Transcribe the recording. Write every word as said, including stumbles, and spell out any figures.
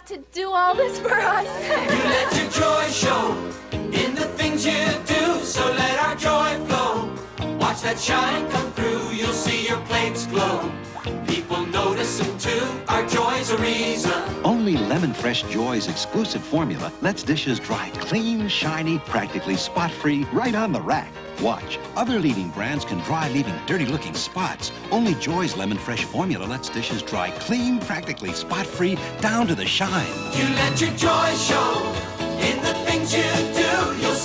got to do all this for us. You let your joy show in the things you do, so let our joy flow. Watch that shine come through, you'll see your plates glow. People notice them too, our joy's a reason. Only Lemon Fresh Joy's exclusive formula lets dishes dry clean, shiny, practically spot-free, right on the rack. Watch. Other leading brands can dry, leaving dirty-looking spots. Only Joy's Lemon Fresh formula lets dishes dry clean, practically spot-free, down to the shine. You let your joy show in the things you do, you'll